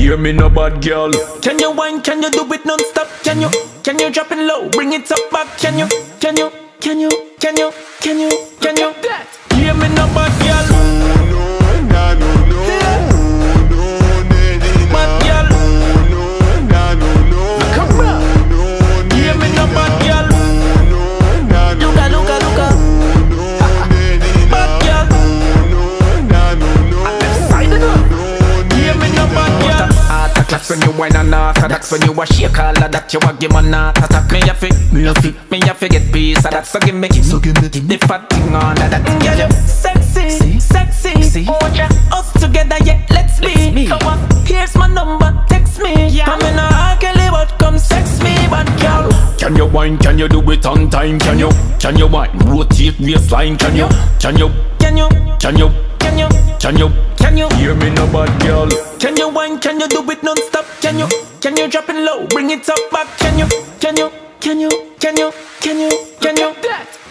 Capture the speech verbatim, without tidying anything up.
hear me no bad girl. Can you whine? Can you do it non-stop? Can you? Can you drop it low? Bring it up back? Can you? Can you? Can you? Can you? Can you? Can you? Hear me no bad girl. When you whine and ass, that's when you a shake all of that. You a give man a attack. Me a fi, me a fi, me a fi get peace of that. So give me, so give me the fat thing on that. Girl, you sexy, see? Sexy. See? Oh, yeah. Us together, yeah. Let's be. be. Come on, here's my number. Text me. Yeah. I'm in a ugly, but come sex me, but girl. Can you whine? Can you do it on time? Can you? Can you whine? Rotate waistline? Can you? Can you? Can you? Can you? Can you? Can you? Can you? Hear me no bad girl. Can you whine? Can you do it non-stop? Can you? Can you drop it low? Bring it up back? Can you? Can you? Can you? Can you? Can you? Can you?